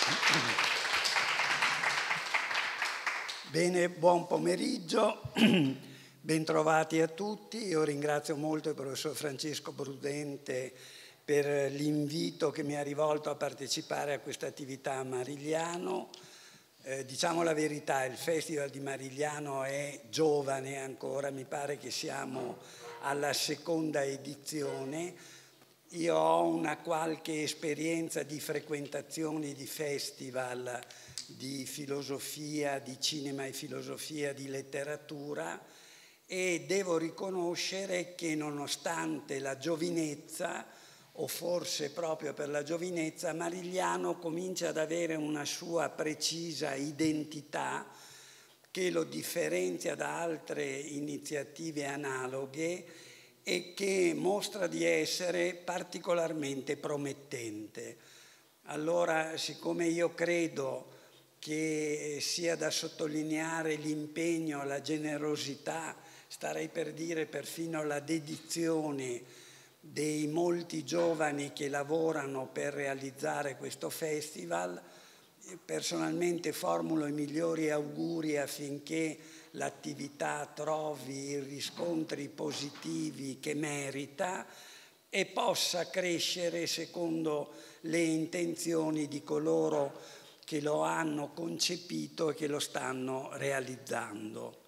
Bene, buon pomeriggio, bentrovati a tutti. Io ringrazio molto il professor Francesco Prudente per l'invito che mi ha rivolto a partecipare a questa attività a Marigliano. Diciamo la verità, il Festival di Marigliano è giovane ancora, mi pare che siamo alla seconda edizione. Io ho una qualche esperienza di frequentazioni di festival di filosofia, di cinema e filosofia, di letteratura, e devo riconoscere che nonostante la giovinezza, o forse proprio per la giovinezza, Marigliano comincia ad avere una sua precisa identità che lo differenzia da altre iniziative analoghe e che mostra di essere particolarmente promettente. Allora, siccome io credo che sia da sottolineare l'impegno, la generosità, starei per dire perfino la dedizione dei molti giovani che lavorano per realizzare questo festival, personalmente formulo i migliori auguri affinché l'attività trovi i riscontri positivi che merita e possa crescere secondo le intenzioni di coloro che lo hanno concepito e che lo stanno realizzando.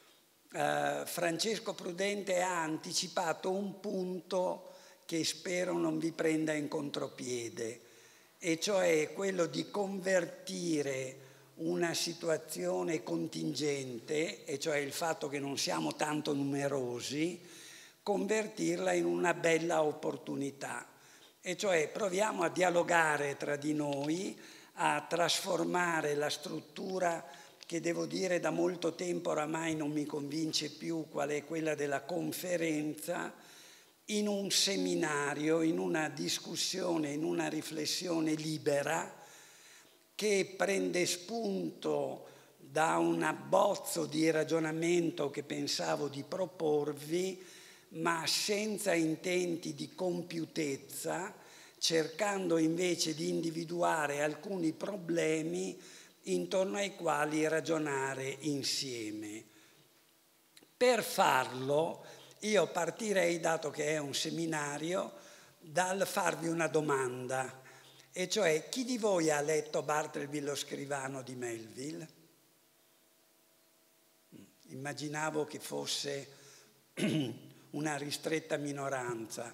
Francesco Prudente ha anticipato un punto che spero non vi prenda in contropiede, e cioè quello di convertire una situazione contingente, e cioè il fatto che non siamo tanto numerosi, convertirla in una bella opportunità. E cioè proviamo a dialogare tra di noi, a trasformare la struttura che devo dire da molto tempo oramai non mi convince più, qual è quella della conferenza, in un seminario, in una discussione, in una riflessione libera che prende spunto da un abbozzo di ragionamento che pensavo di proporvi, ma senza intenti di compiutezza, cercando invece di individuare alcuni problemi intorno ai quali ragionare insieme. Per farlo, io partirei, dato che è un seminario, dal farvi una domanda, e cioè: chi di voi ha letto Bartleby lo scrivano di Melville? Immaginavo che fosse una ristretta minoranza.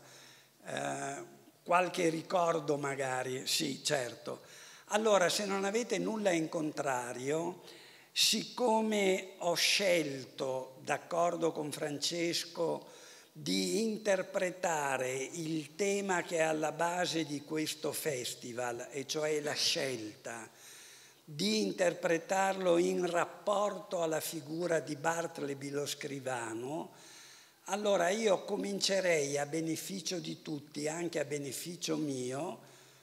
Qualche ricordo magari? Sì, certo. Allora, se non avete nulla in contrario, siccome ho scelto, d'accordo con Francesco, di interpretare il tema che è alla base di questo festival, e cioè la scelta, di interpretarlo in rapporto alla figura di Bartleby lo scrivano, allora io comincerei, a beneficio di tutti, anche a beneficio mio,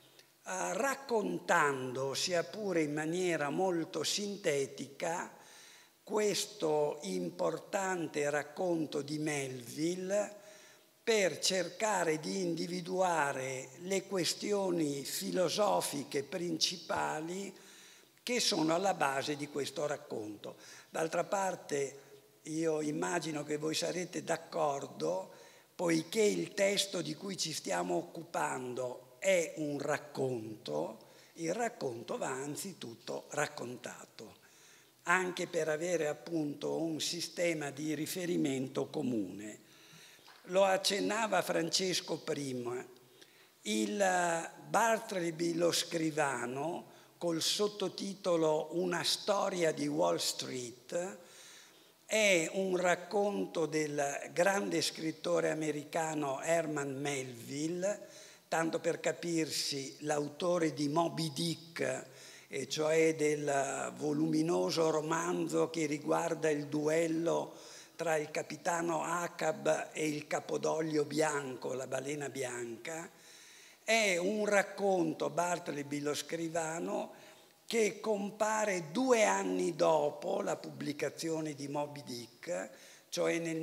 raccontando, sia pure in maniera molto sintetica, questo importante racconto di Melville per cercare di individuare le questioni filosofiche principali che sono alla base di questo racconto. D'altra parte, io immagino che voi sarete d'accordo, poiché il testo di cui ci stiamo occupando è un racconto, il racconto va anzitutto raccontato, anche per avere appunto un sistema di riferimento comune. Lo accennava Francesco prima, il Bartleby lo scrivano, col sottotitolo Una storia di Wall Street, è un racconto del grande scrittore americano Herman Melville, tanto per capirsi l'autore di Moby Dick, e cioè del voluminoso romanzo che riguarda il duello tra il capitano Ahab e il capodoglio bianco, la balena bianca. È un racconto, Bartleby lo scrivano, che compare 2 anni dopo la pubblicazione di Moby Dick, cioè nel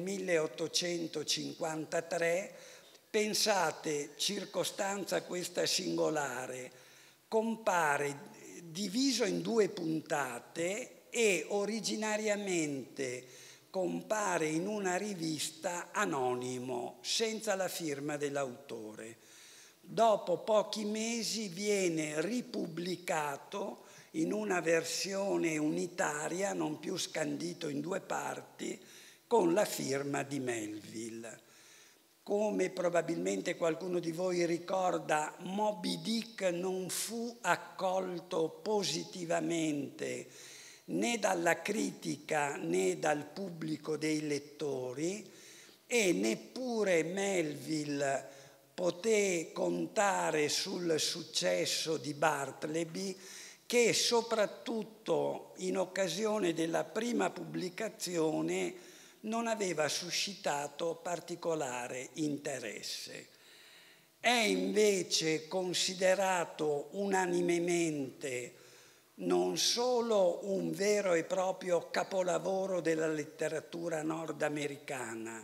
1853. Pensate, circostanza questa singolare, compare diviso in 2 puntate e originariamente compare in una rivista anonimo, senza la firma dell'autore. Dopo pochi mesi viene ripubblicato in una versione unitaria, non più scandito in 2 parti, con la firma di Melville. Come probabilmente qualcuno di voi ricorda, Moby Dick non fu accolto positivamente né dalla critica né dal pubblico dei lettori, e neppure Melville poté contare sul successo di Bartleby, che soprattutto in occasione della prima pubblicazione non aveva suscitato particolare interesse. È invece considerato unanimemente non solo un vero e proprio capolavoro della letteratura nordamericana,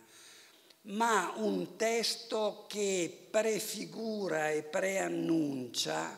ma un testo che prefigura e preannuncia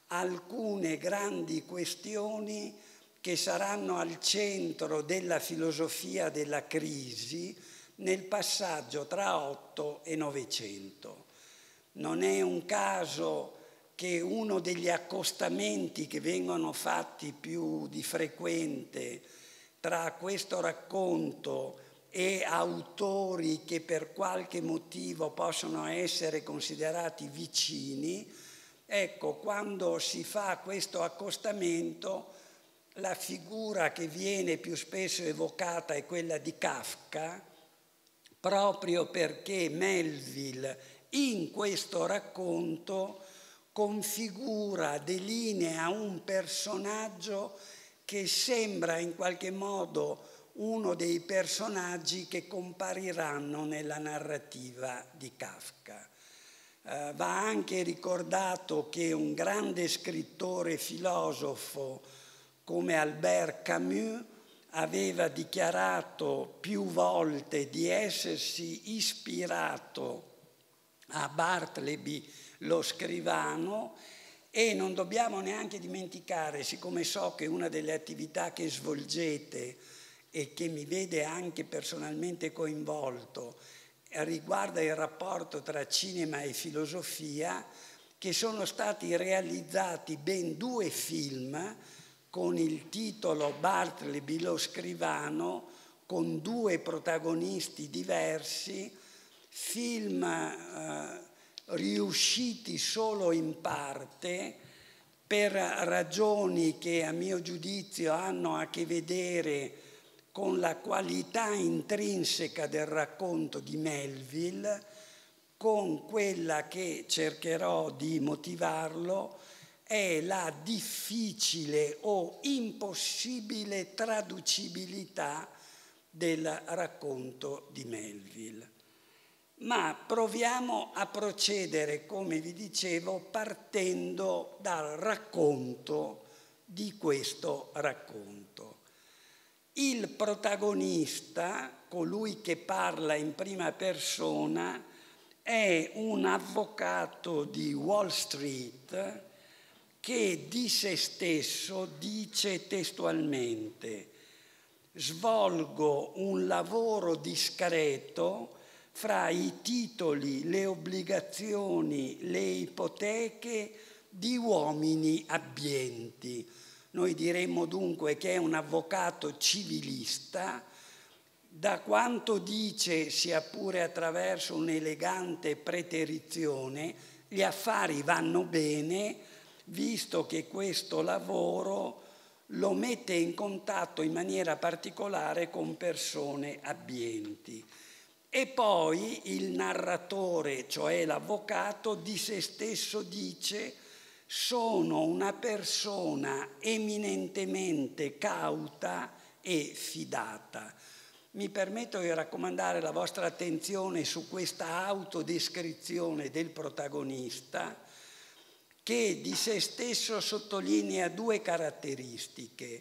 alcune grandi questioni che saranno al centro della filosofia della crisi nel passaggio tra 8 e 900. Non è un caso che uno degli accostamenti che vengono fatti più di frequente tra questo racconto e autori che per qualche motivo possono essere considerati vicini, ecco, quando si fa questo accostamento, la figura che viene più spesso evocata è quella di Kafka, proprio perché Melville in questo racconto configura, delinea un personaggio che sembra in qualche modo uno dei personaggi che compariranno nella narrativa di Kafka. Va anche ricordato che un grande scrittore e filosofo come Albert Camus aveva dichiarato più volte di essersi ispirato a Bartleby lo scrivano, e non dobbiamo neanche dimenticare, siccome so che una delle attività che svolgete e che mi vede anche personalmente coinvolto riguarda il rapporto tra cinema e filosofia, che sono stati realizzati ben 2 film con il titolo Bartleby lo scrivano, con 2 protagonisti diversi, film riusciti solo in parte per ragioni che a mio giudizio hanno a che vedere con la qualità intrinseca del racconto di Melville, con quella che cercherò di motivarlo è la difficile o impossibile traducibilità del racconto di Melville. Ma proviamo a procedere, come vi dicevo, partendo dal racconto di questo racconto. Il protagonista, colui che parla in prima persona, è un avvocato di Wall Street che di se stesso dice testualmente: svolgo un lavoro discreto fra i titoli, le obbligazioni, le ipoteche di uomini abbienti. Noi diremmo dunque che è un avvocato civilista. Da quanto dice, sia pure attraverso un'elegante preterizione, gli affari vanno bene, visto che questo lavoro lo mette in contatto in maniera particolare con persone abbienti. E poi il narratore, cioè l'avvocato, di se stesso dice: sono una persona eminentemente cauta e fidata. Mi permetto di raccomandare la vostra attenzione su questa autodescrizione del protagonista, che di se stesso sottolinea 2 caratteristiche: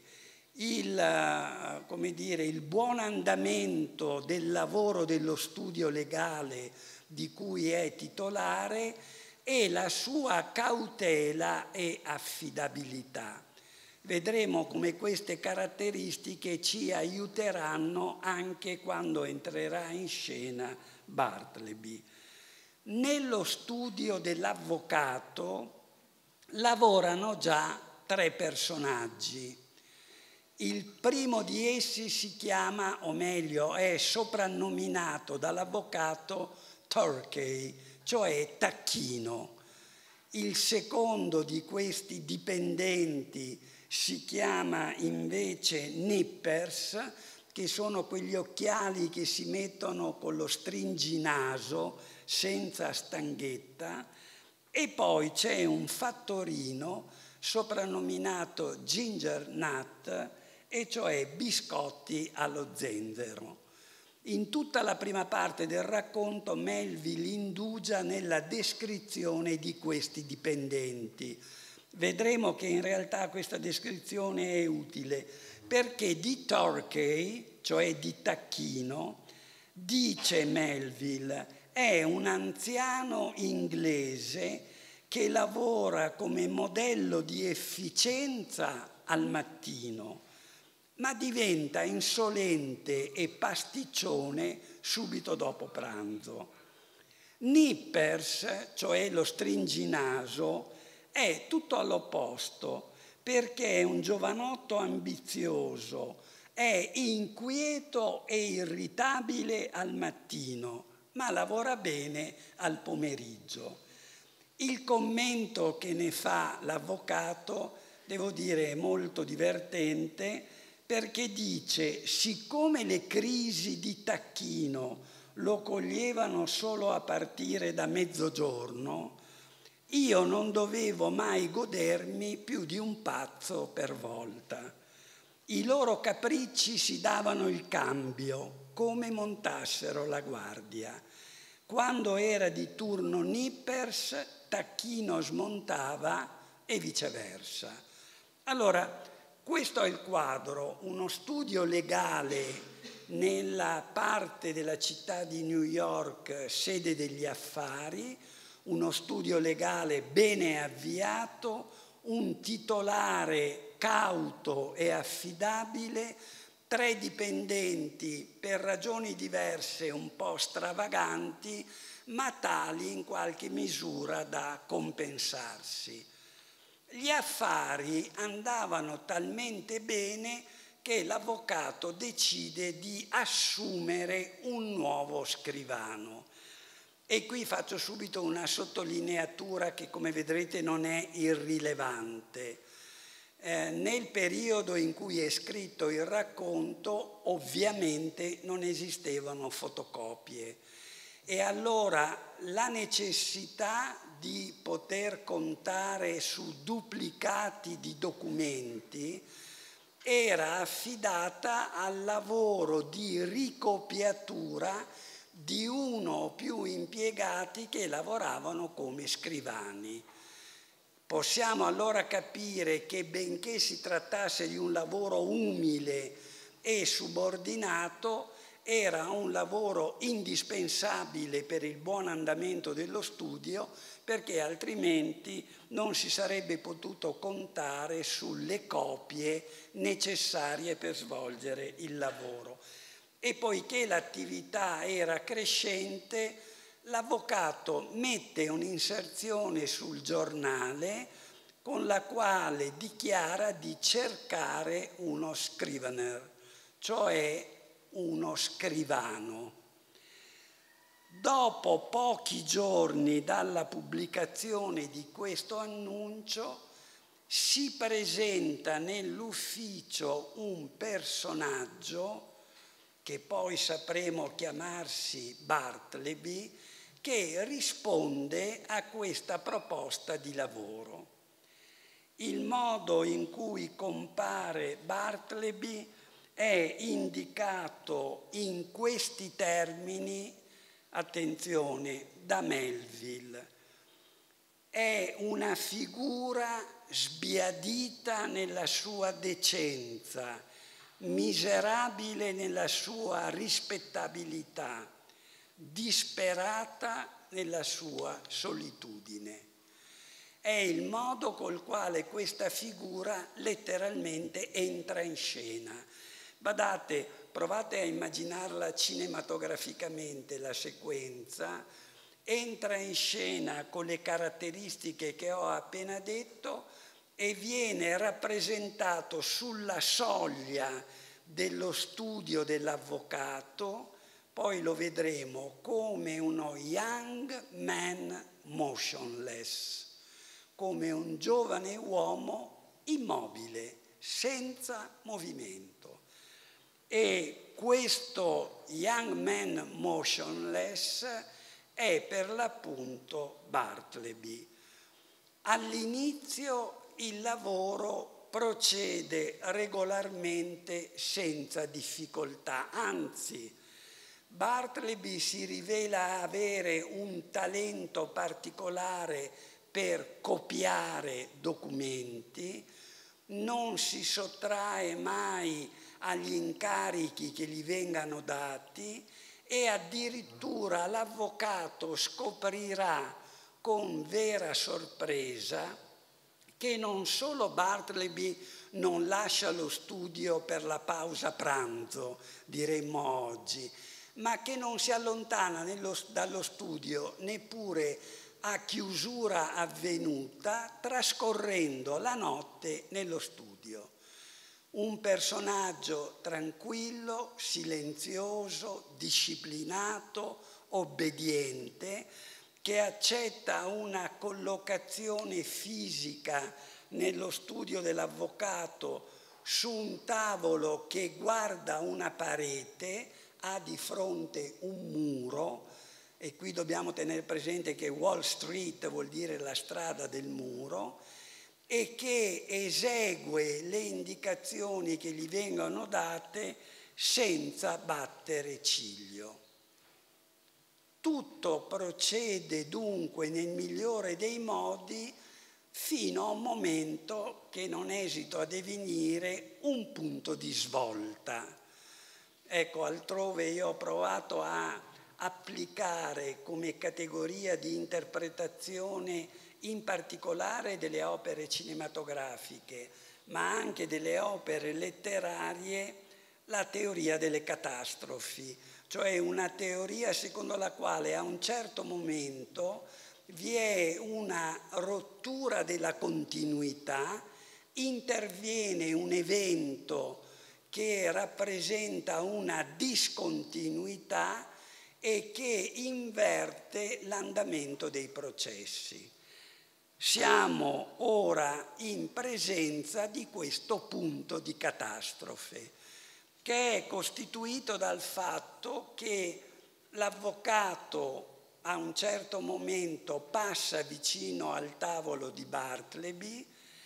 il buon andamento del lavoro dello studio legale di cui è titolare e la sua cautela e affidabilità. Vedremo come queste caratteristiche ci aiuteranno anche quando entrerà in scena Bartleby. Nello studio dell'avvocato lavorano già 3 personaggi. Il primo di essi si chiama, o meglio, è soprannominato dall'avvocato Turkey, cioè Tacchino. Il secondo di questi dipendenti si chiama invece Nippers, che sono quegli occhiali che si mettono con lo stringinaso senza stanghetta, e poi c'è un fattorino soprannominato Ginger Nut, e cioè biscotti allo zenzero. In tutta la prima parte del racconto Melville indugia nella descrizione di questi dipendenti. Vedremo che in realtà questa descrizione è utile perché di Turkey, cioè di Tacchino, dice Melville, è un anziano inglese che lavora come modello di efficienza al mattino, ma diventa insolente e pasticcione subito dopo pranzo. Nippers, cioè lo stringinaso, è tutto all'opposto, perché è un giovanotto ambizioso, è inquieto e irritabile al mattino, ma lavora bene al pomeriggio. Il commento che ne fa l'avvocato, devo dire, è molto divertente, perché dice: siccome le crisi di Tacchino lo coglievano solo a partire da mezzogiorno, io non dovevo mai godermi più di un pazzo per volta. I loro capricci si davano il cambio, come montassero la guardia. Quando era di turno Nippers, Tacchino smontava e viceversa. Allora, questo è il quadro, uno studio legale nella parte della città di New York, sede degli affari, uno studio legale bene avviato, un titolare cauto e affidabile, 3 dipendenti per ragioni diverse un po' stravaganti, ma tali in qualche misura da compensarsi. Gli affari andavano talmente bene che l'avvocato decide di assumere un nuovo scrivano. E qui faccio subito una sottolineatura che, come vedrete, non è irrilevante. Nel periodo in cui è scritto il racconto, ovviamente non esistevano fotocopie. E allora la necessità di poter contare su duplicati di documenti era affidata al lavoro di ricopiatura di uno o più impiegati che lavoravano come scrivani. Possiamo allora capire che, benché si trattasse di un lavoro umile e subordinato, era un lavoro indispensabile per il buon andamento dello studio, perché altrimenti non si sarebbe potuto contare sulle copie necessarie per svolgere il lavoro. E poiché l'attività era crescente, l'avvocato mette un'inserzione sul giornale con la quale dichiara di cercare uno scrivener, cioè uno scrivano. Dopo pochi giorni dalla pubblicazione di questo annuncio si presenta nell'ufficio un personaggio che poi sapremo chiamarsi Bartleby, che risponde a questa proposta di lavoro. Il modo in cui compare Bartleby è indicato in questi termini, attenzione, da Melville. È una figura sbiadita nella sua decenza, miserabile nella sua rispettabilità, disperata nella sua solitudine. è il modo col quale questa figura letteralmente entra in scena. Badate, provate a immaginarla cinematograficamente la sequenza, entra in scena con le caratteristiche che ho appena detto e viene rappresentato sulla soglia dello studio dell'avvocato, poi lo vedremo, come uno young man motionless, come un giovane uomo immobile, senza movimento. E questo young man motionless è per l'appunto Bartleby. All'inizio il lavoro procede regolarmente senza difficoltà, anzi Bartleby si rivela avere un talento particolare per copiare documenti, non si sottrae mai agli incarichi che gli vengano dati e addirittura l'avvocato scoprirà con vera sorpresa che non solo Bartleby non lascia lo studio per la pausa pranzo, diremmo oggi, ma che non si allontana dallo studio neppure a chiusura avvenuta, trascorrendo la notte nello studio. Un personaggio tranquillo, silenzioso, disciplinato, obbediente, che accetta una collocazione fisica nello studio dell'avvocato su un tavolo che guarda una parete, ha di fronte un muro, e qui dobbiamo tenere presente che Wall Street vuol dire la strada del muro, e che esegue le indicazioni che gli vengono date senza battere ciglio. Tutto procede dunque nel migliore dei modi fino a un momento che non esito a definire un punto di svolta. Ecco, altrove io ho provato a applicare come categoria di interpretazione in particolare delle opere cinematografiche, ma anche delle opere letterarie, la teoria delle catastrofi, cioè una teoria secondo la quale a un certo momento vi è una rottura della continuità, interviene un evento che rappresenta una discontinuità e che inverte l'andamento dei processi. Siamo ora in presenza di questo punto di catastrofe, che è costituito dal fatto che l'avvocato a un certo momento passa vicino al tavolo di Bartleby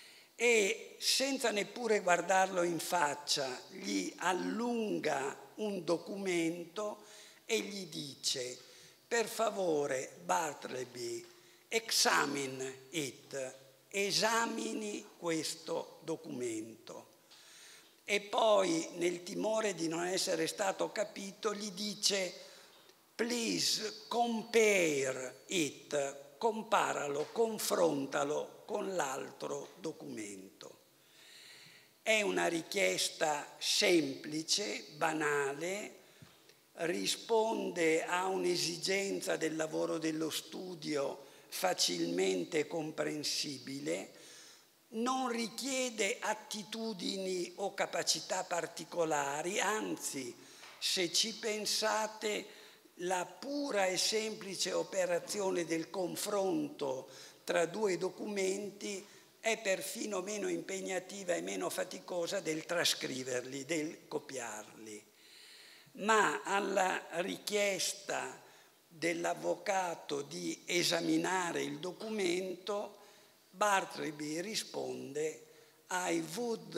e senza neppure guardarlo in faccia gli allunga un documento e gli dice: per favore Bartleby, examine it, esamini questo documento. E poi, nel timore di non essere stato capito, gli dice: please compare it, comparalo, confrontalo con l'altro documento. È una richiesta semplice, banale, risponde a un'esigenza del lavoro dello studio facilmente comprensibile, non richiede attitudini o capacità particolari, anzi, se ci pensate, la pura e semplice operazione del confronto tra due documenti è perfino meno impegnativa e meno faticosa del trascriverli, del copiarli. Ma alla richiesta dell'avvocato di esaminare il documento, Bartleby risponde: I would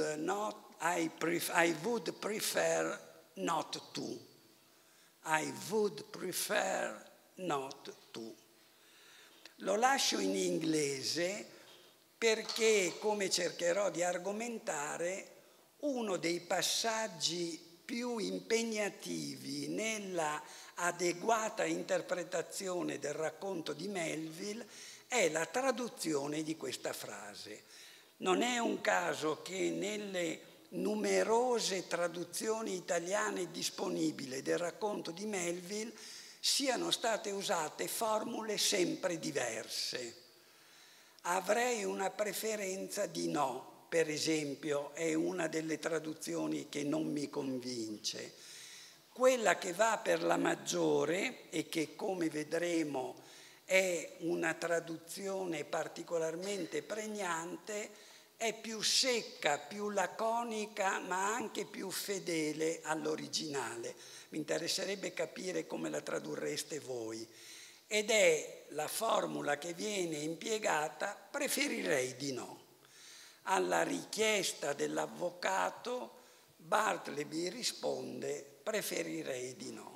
prefer not to. I would prefer not to. Lo lascio in inglese perché, come cercherò di argomentare, uno dei passaggi più impegnativi nella adeguata interpretazione del racconto di Melville è la traduzione di questa frase. Non è un caso che nelle numerose traduzioni italiane disponibili del racconto di Melville siano state usate formule sempre diverse. Avrei una preferenza di no, per esempio, è una delle traduzioni che non mi convince. Quella che va per la maggiore e che, come vedremo, è una traduzione particolarmente pregnante, è più secca, più laconica, ma anche più fedele all'originale. Mi interesserebbe capire come la tradurreste voi. Ed è la formula che viene impiegata: preferirei di no. Alla richiesta dell'avvocato, Bartleby risponde: preferirei di no.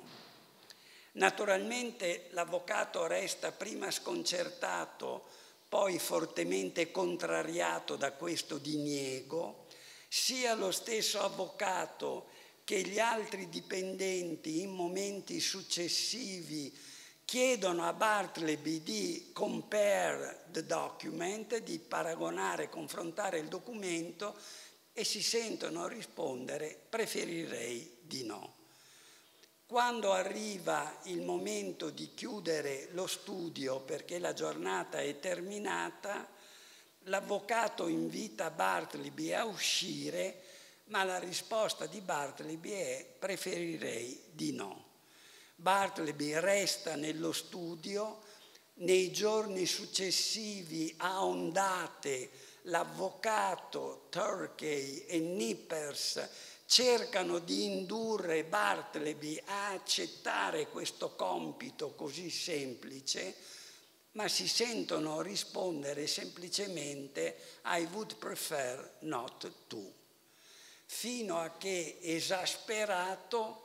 Naturalmente l'avvocato resta prima sconcertato, poi fortemente contrariato da questo diniego. Sia lo stesso avvocato che gli altri dipendenti in momenti successivi chiedono a Bartleby di compare the document, di paragonare, confrontare il documento, e si sentono rispondere: preferirei di no. Quando arriva il momento di chiudere lo studio perché la giornata è terminata, l'avvocato invita Bartleby a uscire, ma la risposta di Bartleby è: preferirei di no. Bartleby resta nello studio. Nei giorni successivi, a ondate, l'avvocato Turkey e Nippers cercano di indurre Bartleby a accettare questo compito così semplice, ma si sentono rispondere semplicemente: I would prefer not to. Fino a che, esasperato,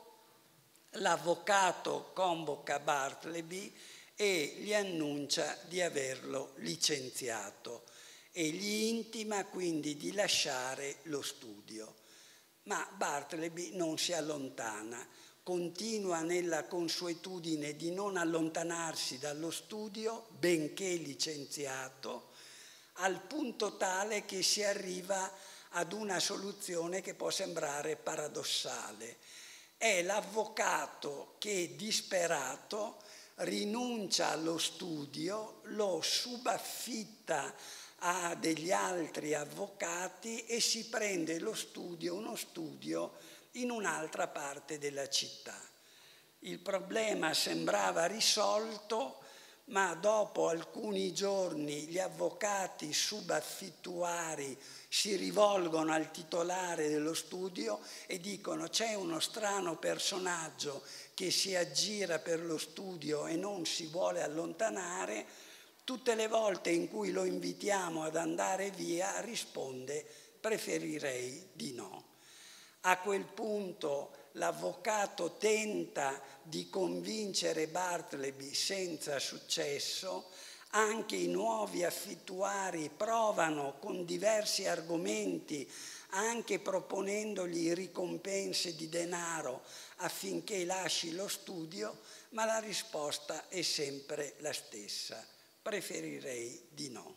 l'avvocato convoca Bartleby e gli annuncia di averlo licenziato e gli intima quindi di lasciare lo studio. Ma Bartleby non si allontana, continua nella consuetudine di non allontanarsi dallo studio, benché licenziato, al punto tale che si arriva ad una soluzione che può sembrare paradossale. È l'avvocato che, disperato, rinuncia allo studio, lo subaffitta a degli altri avvocati e si prende uno studio in un'altra parte della città. Il problema sembrava risolto, ma dopo alcuni giorni gli avvocati subaffittuari si rivolgono al titolare dello studio e dicono: c'è uno strano personaggio che si aggira per lo studio e non si vuole allontanare. Tutte le volte in cui lo invitiamo ad andare via risponde: preferirei di no. A quel punto l'avvocato tenta di convincere Bartleby senza successo. Anche i nuovi affittuari provano con diversi argomenti, anche proponendogli ricompense di denaro affinché lasci lo studio, ma la risposta è sempre la stessa: preferirei di no.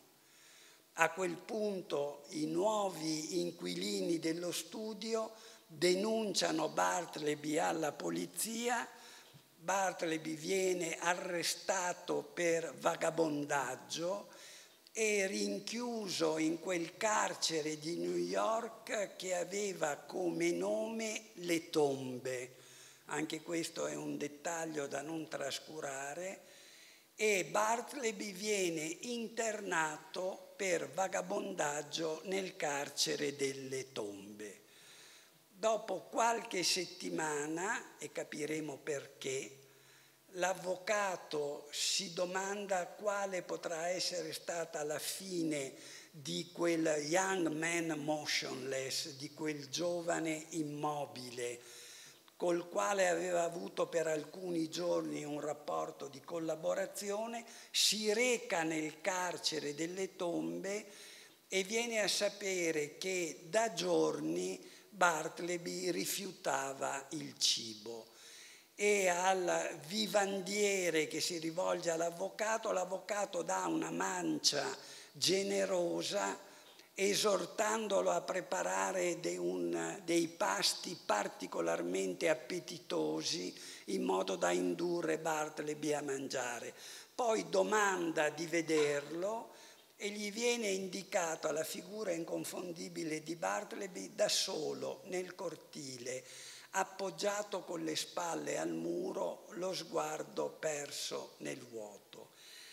A quel punto i nuovi inquilini dello studio denunciano Bartleby alla polizia. Bartleby viene arrestato per vagabondaggio e rinchiuso in quel carcere di New York che aveva come nome Le Tombe. Anche questo è un dettaglio da non trascurare. E Bartleby viene internato per vagabondaggio nel carcere delle Tombe. Dopo qualche settimana, e capiremo perché, l'avvocato si domanda quale potrà essere stata la fine di quel young man motionless, di quel giovane immobile, col quale aveva avuto per alcuni giorni un rapporto di collaborazione. Si reca nel carcere delle Tombe e viene a sapere che da giorni Bartleby rifiutava il cibo e al vivandiere che si rivolge all'avvocato, l'avvocato dà una mancia generosa esortandolo a preparare dei pasti particolarmente appetitosi in modo da indurre Bartleby a mangiare. Poi domanda di vederlo e gli viene indicata la figura inconfondibile di Bartleby da solo nel cortile, appoggiato con le spalle al muro, lo sguardo perso nel vuoto.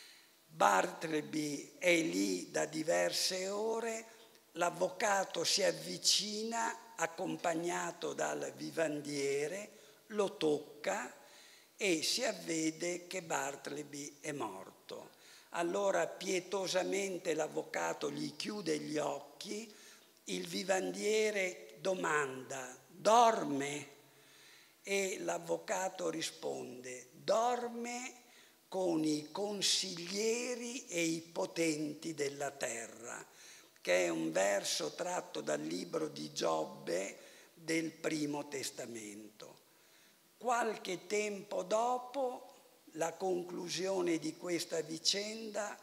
Bartleby è lì da diverse ore, l'avvocato si avvicina accompagnato dal vivandiere, lo tocca e si avvede che Bartleby è morto. Allora pietosamente l'avvocato gli chiude gli occhi, il vivandiere domanda: dorme? E l'avvocato risponde: dorme con i consiglieri e i potenti della terra, che è un verso tratto dal libro di Giobbe del Primo Testamento. Qualche tempo dopo la conclusione di questa vicenda,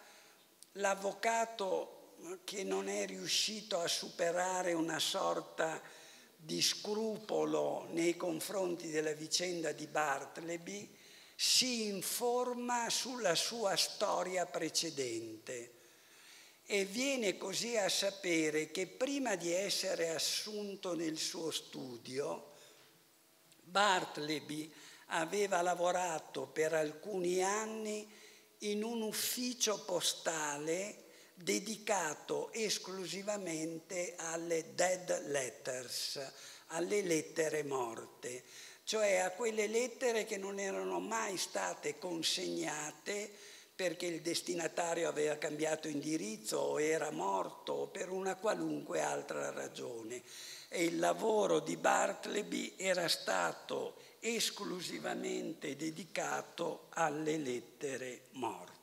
l'avvocato, che non è riuscito a superare una sorta di scrupolo nei confronti della vicenda di Bartleby, si informa sulla sua storia precedente e viene così a sapere che prima di essere assunto nel suo studio, Bartleby aveva lavorato per alcuni anni in un ufficio postale dedicato esclusivamente alle dead letters, alle lettere morte, cioè a quelle lettere che non erano mai state consegnate perché il destinatario aveva cambiato indirizzo o era morto o per una qualunque altra ragione. E il lavoro di Bartleby era stato esclusivamente dedicato alle lettere morte.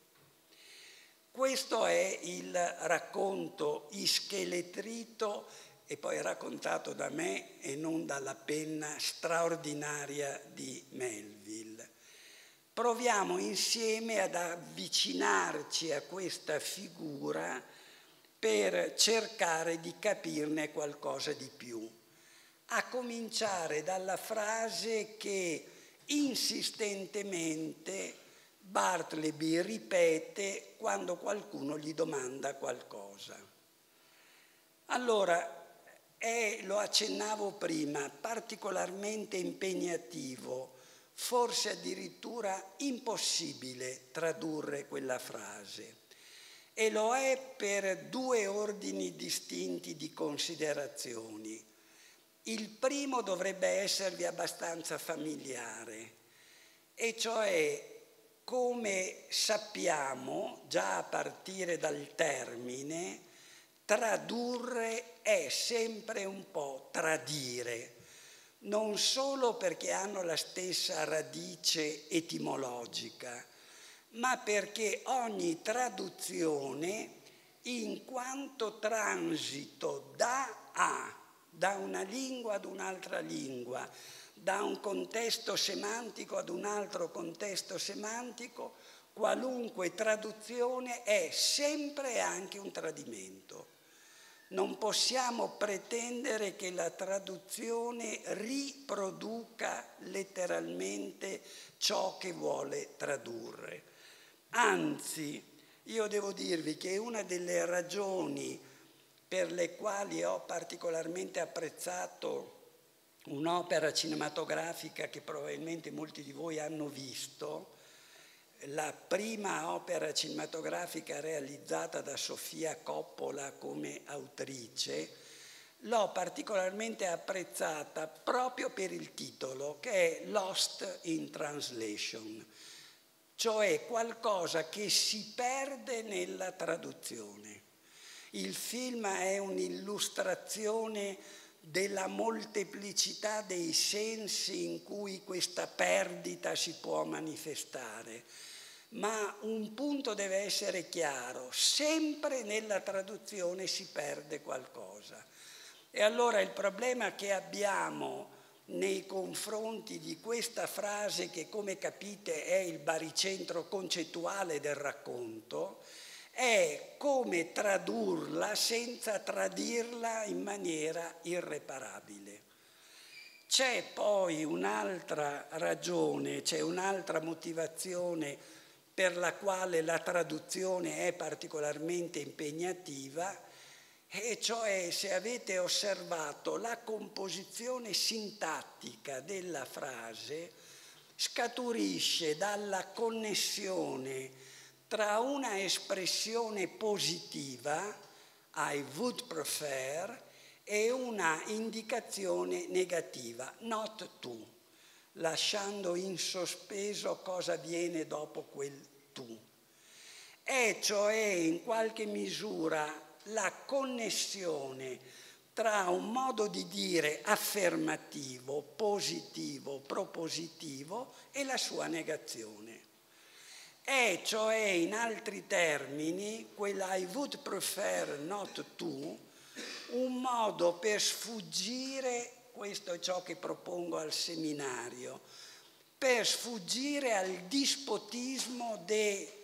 Questo è il racconto ischeletrito e poi raccontato da me e non dalla penna straordinaria di Melville. Proviamo insieme ad avvicinarci a questa figura per cercare di capirne qualcosa di più, a cominciare dalla frase che insistentemente Bartleby ripete quando qualcuno gli domanda qualcosa. Allora, lo accennavo prima, particolarmente impegnativo, forse addirittura impossibile tradurre quella frase. E lo è per due ordini distinti di considerazioni. Il primo dovrebbe esservi abbastanza familiare, e cioè, come sappiamo, già a partire dal termine, tradurre è sempre un po' tradire, non solo perché hanno la stessa radice etimologica, ma perché ogni traduzione, in quanto transito da una lingua ad un'altra lingua, da un contesto semantico ad un altro contesto semantico, qualunque traduzione è sempre anche un tradimento. Non possiamo pretendere che la traduzione riproduca letteralmente ciò che vuole tradurre. Anzi, io devo dirvi che una delle ragioni per le quali ho particolarmente apprezzato un'opera cinematografica che probabilmente molti di voi hanno visto, la prima opera cinematografica realizzata da Sofia Coppola come autrice, l'ho particolarmente apprezzata proprio per il titolo, che è Lost in Translation, cioè qualcosa che si perde nella traduzione. Il film è un'illustrazione della molteplicità dei sensi in cui questa perdita si può manifestare. Ma un punto deve essere chiaro: sempre nella traduzione si perde qualcosa. E allora il problema che abbiamo nei confronti di questa frase che, come capite, è il baricentro concettuale del racconto, è come tradurla senza tradirla in maniera irreparabile. C'è poi un'altra ragione, c'è un'altra motivazione per la quale la traduzione è particolarmente impegnativa, e cioè, se avete osservato, la composizione sintattica della frase scaturisce dalla connessione tra una espressione positiva, I would prefer, e una indicazione negativa, not to, lasciando in sospeso cosa viene dopo quel to. È cioè in qualche misura la connessione tra un modo di dire affermativo, positivo, propositivo e la sua negazione. È cioè, in altri termini, quella I would prefer not to, un modo per sfuggire, questo è ciò che propongo al seminario, per sfuggire al dispotismo de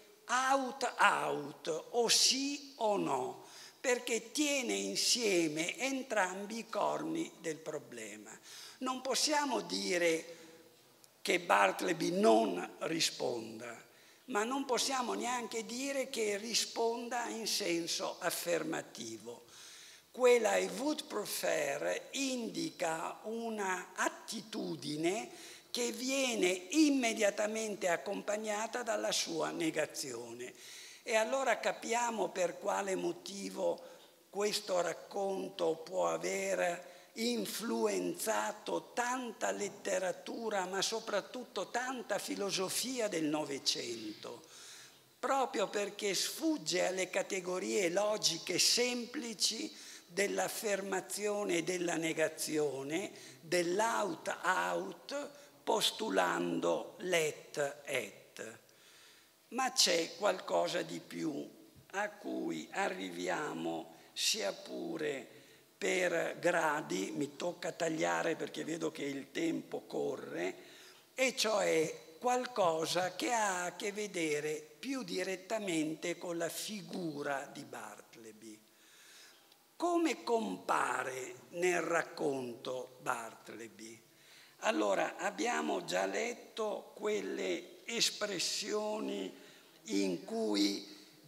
out, o sì o no, perché tiene insieme entrambi i corni del problema. Non possiamo dire che Bartleby non risponda, ma non possiamo neanche dire che risponda in senso affermativo. Quella I would prefer indica una attitudine che viene immediatamente accompagnata dalla sua negazione. E allora capiamo per quale motivo questo racconto può aver influenzato tanta letteratura, ma soprattutto tanta filosofia del Novecento, proprio perché sfugge alle categorie logiche semplici dell'affermazione e della negazione, dell'out-out, postulando l'et-et. Ma c'è qualcosa di più a cui arriviamo, sia pure per gradi, mi tocca tagliare perché vedo che il tempo corre, e cioè qualcosa che ha a che vedere più direttamente con la figura di Bartleby. Come compare nel racconto Bartleby? Allora, abbiamo già letto quelle espressioni in cui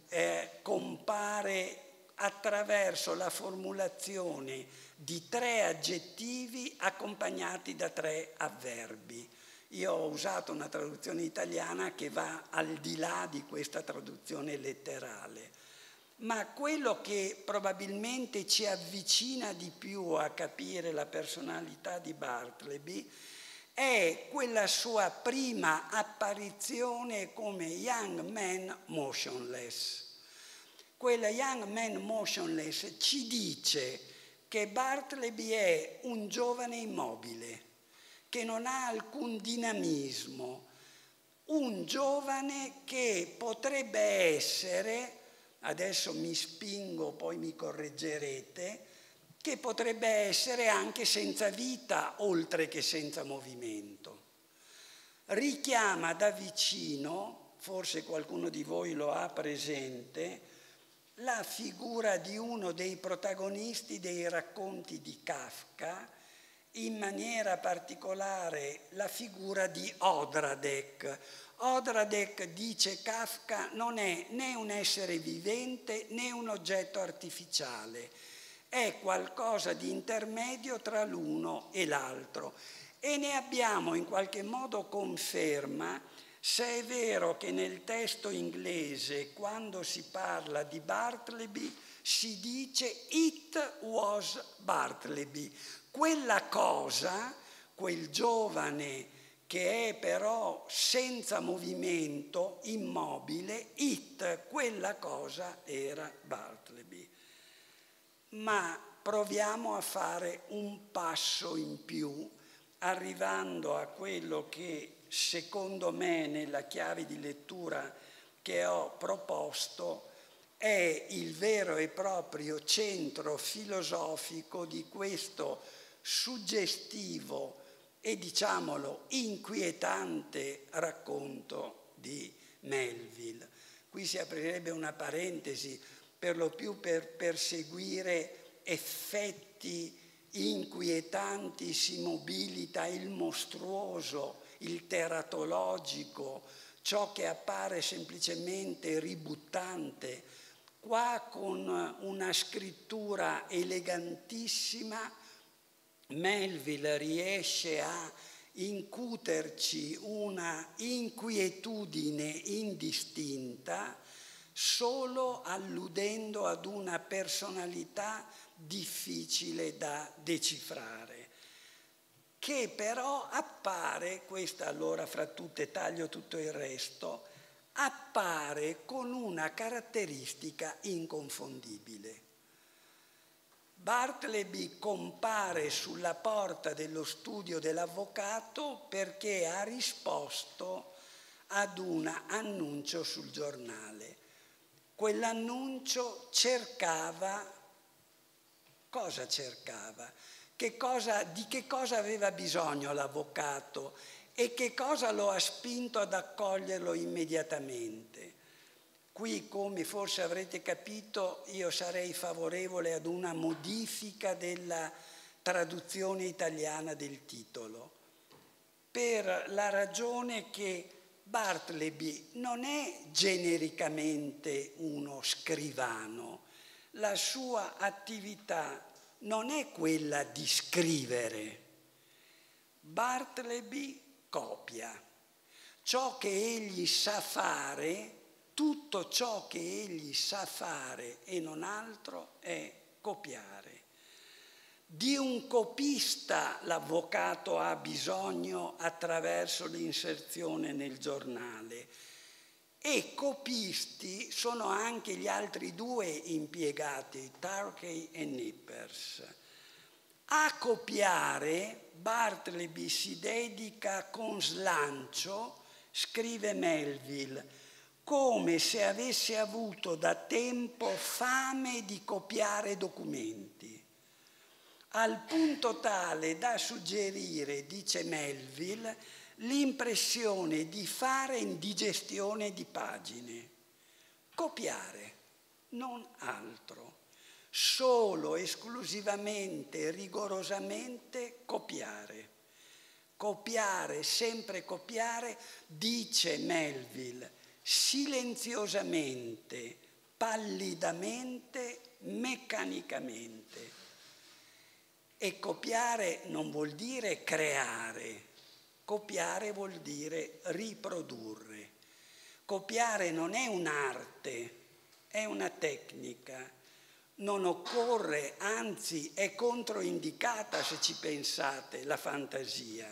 compare attraverso la formulazione di 3 aggettivi accompagnati da 3 avverbi. Io ho usato una traduzione italiana che va al di là di questa traduzione letterale, ma quello che probabilmente ci avvicina di più a capire la personalità di Bartleby è quella sua prima apparizione come Young Man Motionless. Quella Young Man Motionless ci dice che Bartleby è un giovane immobile, che non ha alcun dinamismo, un giovane che potrebbe essere, adesso mi spingo, poi mi correggerete, che potrebbe essere anche senza vita, oltre che senza movimento. Richiama da vicino, forse qualcuno di voi lo ha presente, la figura di uno dei protagonisti dei racconti di Kafka, in maniera particolare la figura di Odradek. Odradek, dice Kafka, non è né un essere vivente né un oggetto artificiale, è qualcosa di intermedio tra l'uno e l'altro. E ne abbiamo in qualche modo conferma se è vero che nel testo inglese, quando si parla di Bartleby, si dice "It was Bartleby", quella cosa, quel giovane che è però senza movimento, immobile, quella cosa era Bartleby. Ma proviamo a fare un passo in più, arrivando a quello che secondo me nella chiave di lettura che ho proposto è il vero e proprio centro filosofico di questo suggestivo e, diciamolo, inquietante racconto di Melville. Qui si aprirebbe una parentesi, per lo più per perseguire effetti inquietanti si mobilita il mostruoso, il teratologico, ciò che appare semplicemente ributtante. Qua, con una scrittura elegantissima, Melville riesce a incuterci una inquietudine indistinta solo alludendo ad una personalità difficile da decifrare, che però appare, questa allora fra tutte taglio tutto il resto, appare con una caratteristica inconfondibile. Bartleby compare sulla porta dello studio dell'avvocato perché ha risposto ad un annuncio sul giornale. Quell'annuncio cercava, cosa cercava? Di che cosa aveva bisogno l'avvocato e che cosa lo ha spinto ad accoglierlo immediatamente? Qui, come forse avrete capito, io sarei favorevole ad una modifica della traduzione italiana del titolo, per la ragione che Bartleby non è genericamente uno scrivano, la sua attività non è quella di scrivere. Bartleby copia. Ciò che egli sa fare, tutto ciò che egli sa fare e non altro è copiare. Di un copista l'avvocato ha bisogno attraverso l'inserzione nel giornale, e copisti sono anche gli altri due impiegati, Tarkey e Nippers. A copiare Bartleby si dedica con slancio, scrive Melville, come se avesse avuto da tempo fame di copiare documenti, al punto tale da suggerire, dice Melville, l'impressione di fare indigestione di pagine. Copiare, non altro, solo, esclusivamente, rigorosamente copiare. Copiare, sempre copiare, dice Melville, silenziosamente, pallidamente, meccanicamente. E copiare non vuol dire creare, copiare vuol dire riprodurre. Copiare non è un'arte, è una tecnica. Non occorre, anzi è controindicata, se ci pensate, la fantasia.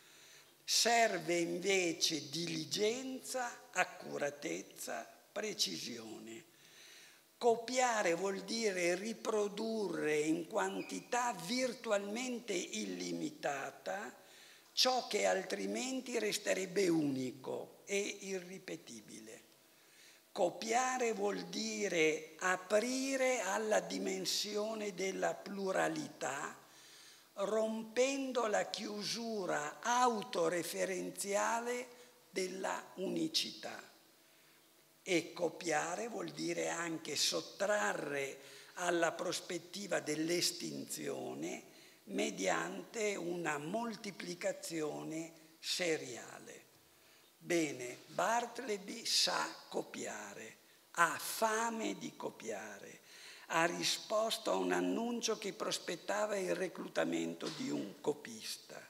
Serve invece diligenza, accuratezza, precisione. Copiare vuol dire riprodurre in quantità virtualmente illimitata ciò che altrimenti resterebbe unico e irripetibile. Copiare vuol dire aprire alla dimensione della pluralità, rompendo la chiusura autoreferenziale della unicità. E copiare vuol dire anche sottrarre alla prospettiva dell'estinzione mediante una moltiplicazione seriale. Bene, Bartleby sa copiare, ha fame di copiare, ha risposto a un annuncio che prospettava il reclutamento di un copista.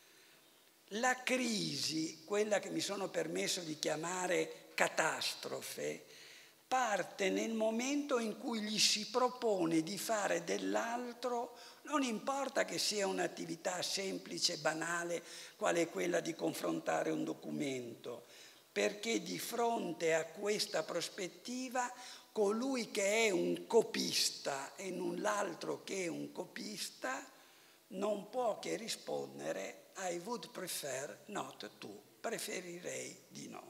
La crisi, quella che mi sono permesso di chiamare catastrofe, parte nel momento in cui gli si propone di fare dell'altro, non importa che sia un'attività semplice, banale, quale quella di confrontare un documento, perché di fronte a questa prospettiva colui che è un copista e null'altro che un copista non può che rispondere I would prefer not to, preferirei di no.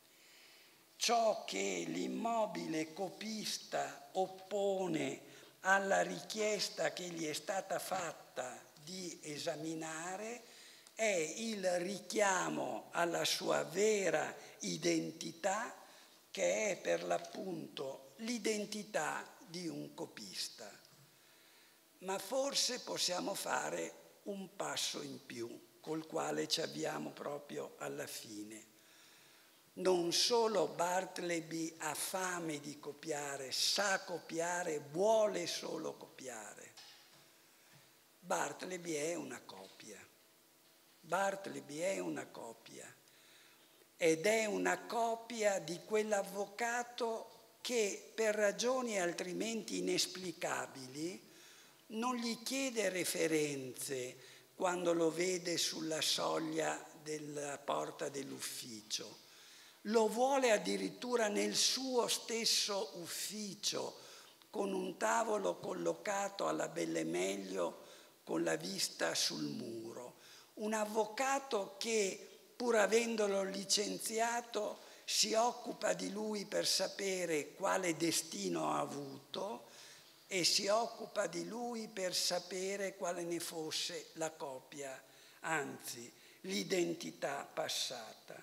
Ciò che l'immobile copista oppone alla richiesta che gli è stata fatta di esaminare è il richiamo alla sua vera identità, che è per l'appunto l'identità di un copista. Ma forse possiamo fare un passo in più, col quale ci avviamo proprio alla fine. Non solo Bartleby ha fame di copiare, sa copiare, vuole solo copiare. Bartleby è una copia. Bartleby è una copia. Ed è una copia di quell'avvocato che, per ragioni altrimenti inesplicabili, non gli chiede referenze quando lo vede sulla soglia della porta dell'ufficio. Lo vuole addirittura nel suo stesso ufficio, con un tavolo collocato alla bell'e meglio con la vista sul muro. Un avvocato che, pur avendolo licenziato, si occupa di lui per sapere quale destino ha avuto e si occupa di lui per sapere quale ne fosse la copia, anzi l'identità passata.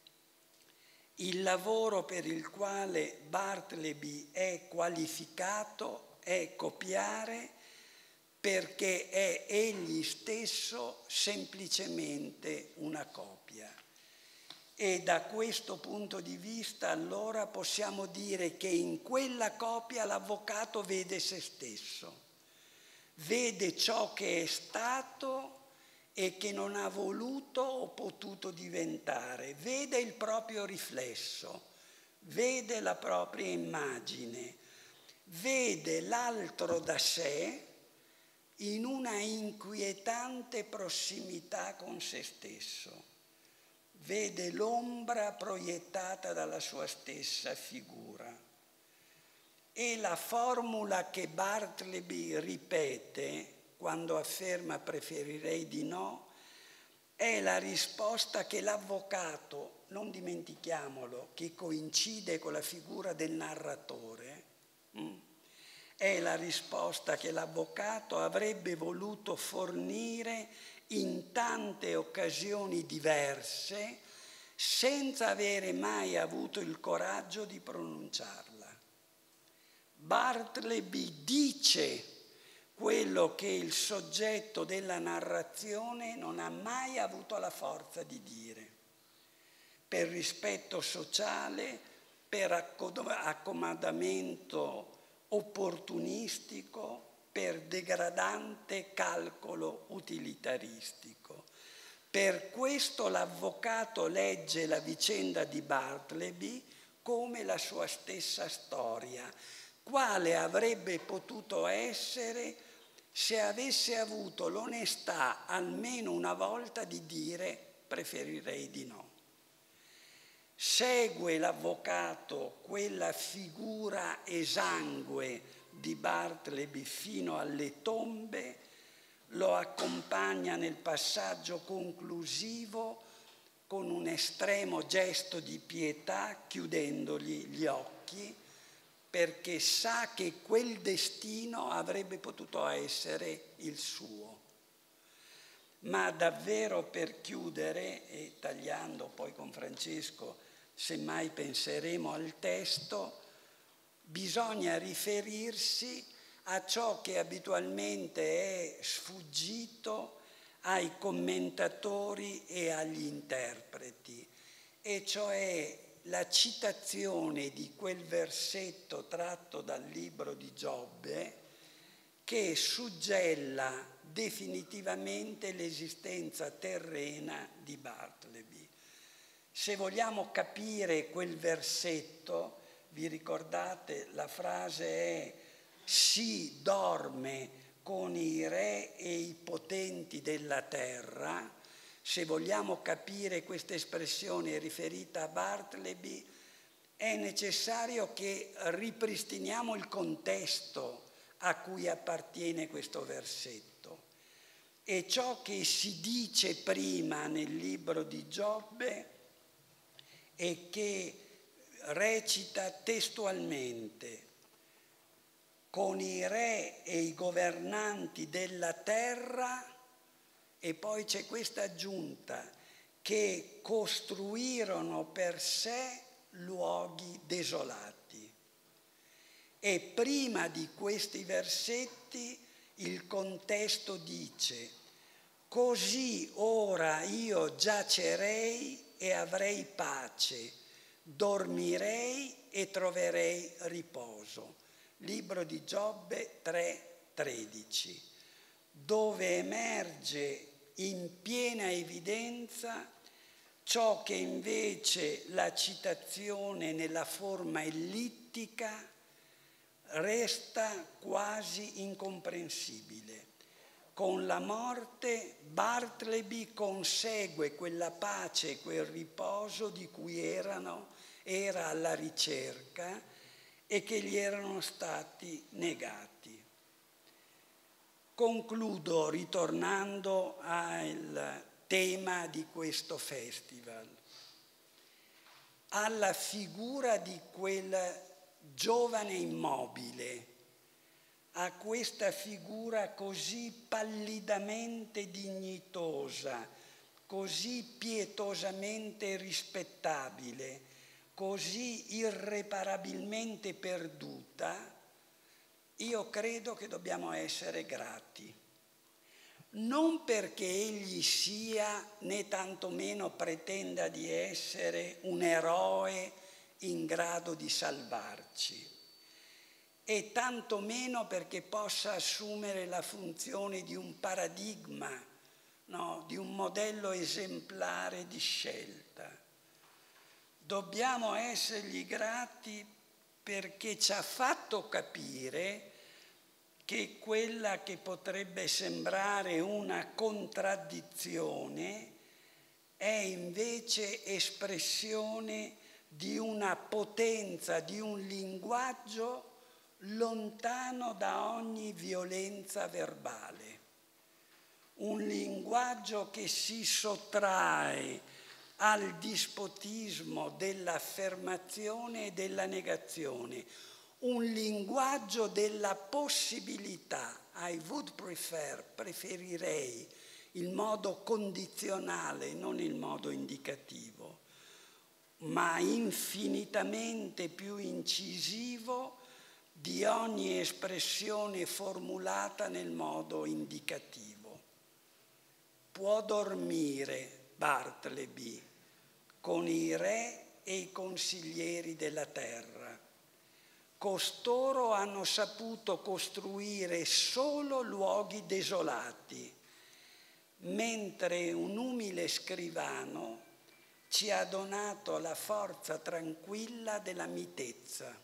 Il lavoro per il quale Bartleby è qualificato è copiare, perché è egli stesso semplicemente una copia. E da questo punto di vista allora possiamo dire che in quella copia l'avvocato vede se stesso, vede ciò che è stato e che non ha voluto o potuto diventare, vede il proprio riflesso, vede la propria immagine, vede l'altro da sé in una inquietante prossimità con se stesso, vede l'ombra proiettata dalla sua stessa figura. E la formula che Bartleby ripete quando afferma preferirei di no, è la risposta che l'avvocato, non dimentichiamolo, che coincide con la figura del narratore, è la risposta che l'avvocato avrebbe voluto fornire in tante occasioni diverse, senza avere mai avuto il coraggio di pronunciarla. Bartleby dice quello che il soggetto della narrazione non ha mai avuto la forza di dire, per rispetto sociale, per accomodamento opportunistico, per degradante calcolo utilitaristico. Per questo l'avvocato legge la vicenda di Bartleby come la sua stessa storia, quale avrebbe potuto essere se avesse avuto l'onestà almeno una volta di dire preferirei di no. Segue l'avvocato quella figura esangue di Bartleby fino alle tombe, lo accompagna nel passaggio conclusivo con un estremo gesto di pietà, chiudendogli gli occhi, perché sa che quel destino avrebbe potuto essere il suo. Ma davvero, per chiudere, e tagliando poi con Francesco, semmai penseremo al testo, bisogna riferirsi a ciò che abitualmente è sfuggito ai commentatori e agli interpreti, e cioè la citazione di quel versetto tratto dal libro di Giobbe che suggella definitivamente l'esistenza terrena di Bartleby. Se vogliamo capire quel versetto, vi ricordate, la frase è «Si dorme con i re e i potenti della terra». Se vogliamo capire questa espressione riferita a Bartleby, è necessario che ripristiniamo il contesto a cui appartiene questo versetto. E ciò che si dice prima nel libro di Giobbe e che recita testualmente: con i re e i governanti della terra E poi c'è questa aggiunta, che costruirono per sé luoghi desolati. E prima di questi versetti il contesto dice: così ora io giacerei e avrei pace, dormirei e troverei riposo. Libro di Giobbe 3,13, dove emerge in piena evidenza ciò che invece la citazione nella forma ellittica resta quasi incomprensibile. Con la morte Bartleby consegue quella pace e quel riposo di cui era alla ricerca e che gli erano stati negati. Concludo ritornando al tema di questo festival, alla figura di quel giovane immobile, a questa figura così pallidamente dignitosa, così pietosamente rispettabile, così irreparabilmente perduta, io credo che dobbiamo essere grati. Non perché egli sia, né tantomeno pretenda di essere un eroe in grado di salvarci, e tantomeno perché possa assumere la funzione di un paradigma, no? Di un modello esemplare di scelta. Dobbiamo essergli grati perché ci ha fatto capire che quella che potrebbe sembrare una contraddizione è invece espressione di una potenza, di un linguaggio lontano da ogni violenza verbale. Un linguaggio che si sottrae al dispotismo dell'affermazione e della negazione. Un linguaggio della possibilità. I would prefer, preferirei il modo condizionale, non il modo indicativo, ma infinitamente più incisivo di ogni espressione formulata nel modo indicativo. Può dormire Bartleby con i re e i consiglieri della terra. Costoro hanno saputo costruire solo luoghi desolati, mentre un umile scrivano ci ha donato la forza tranquilla della mitezza.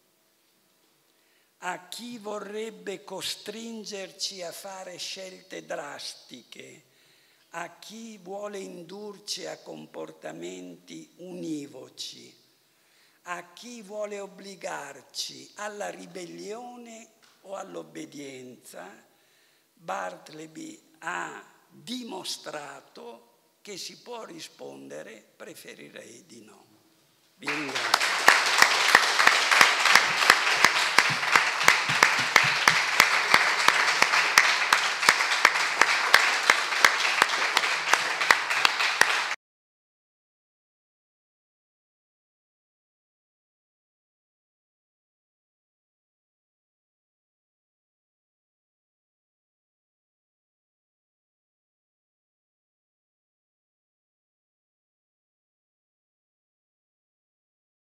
A chi vorrebbe costringerci a fare scelte drastiche, a chi vuole indurci a comportamenti univoci, a chi vuole obbligarci alla ribellione o all'obbedienza, Bartleby ha dimostrato che si può rispondere: preferirei di no. Vi ringrazio.